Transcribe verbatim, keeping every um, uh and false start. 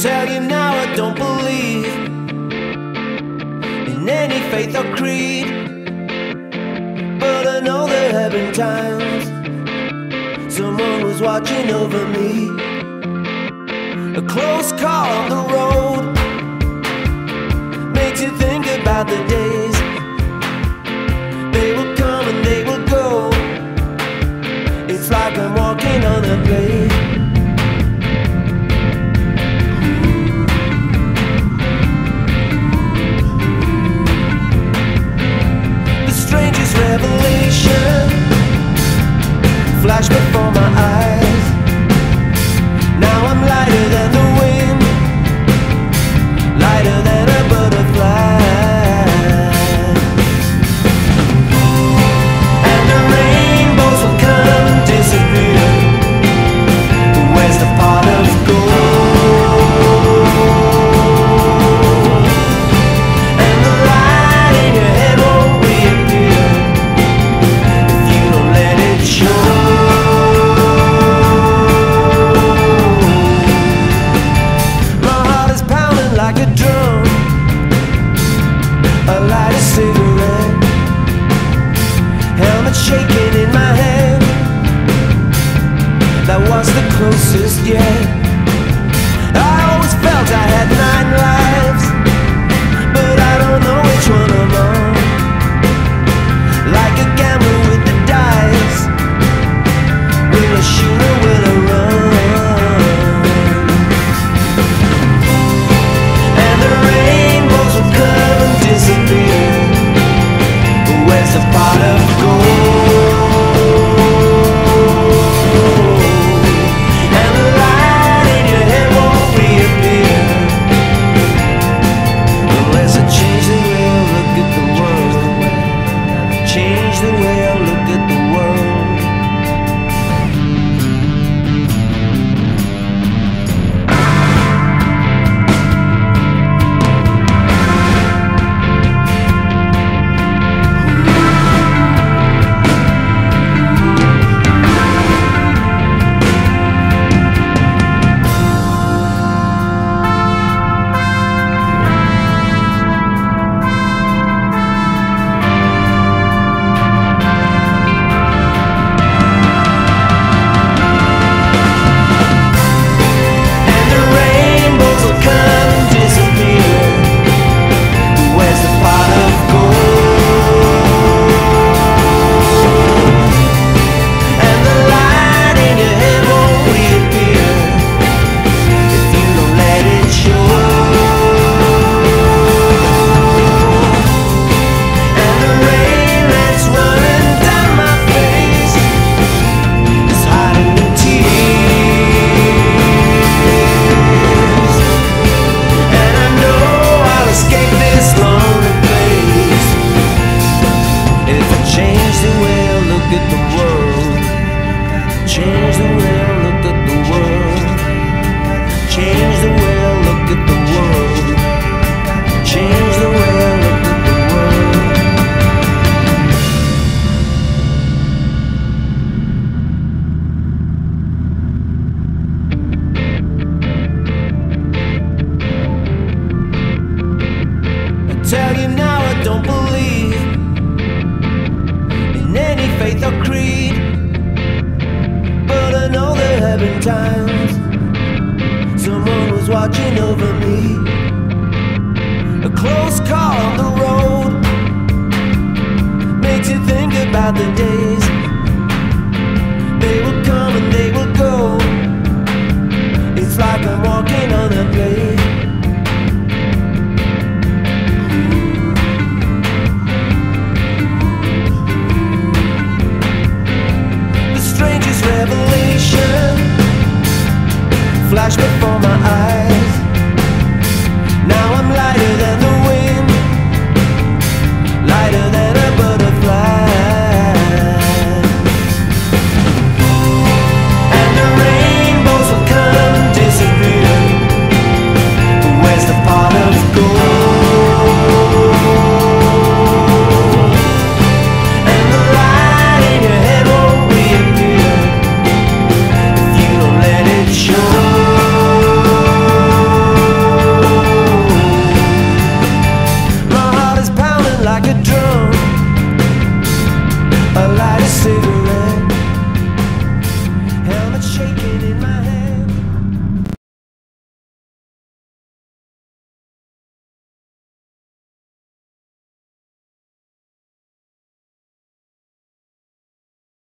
tell you now I don't believe in any faith or creed, but I know there have been times someone was watching over me. A close call on the road makes you think about the days they will come and they will go. It's like I'm walking on a blade. Revelation flashed before my eyes. Now I'm lighter than the wind, lighter than a butterfly. And the rainbows will come and disappear. Where's the pot of gold? And the light in your head won't reappear. My heart is pounding like a drum. I light a cigarette, helmet shaking in my hand. That was the closest yet. I always felt I had nine lives, but I don't know which one I'm on. Like a gambler with the dice, will I shoot or will I run? And the rainbows will come and disappear. Where's the pot of gold? And the light in your head won't reappear unless I change the way I look at the world. Change the way I look at the world. Tell you now I don't believe in any faith or creed, but I know there have been times someone was watching over me. A close call on the road makes you think about the days they will come and they will go. It's like I'm walking on a blade. Revelation flashed before my eyes. Now I'm lighter than the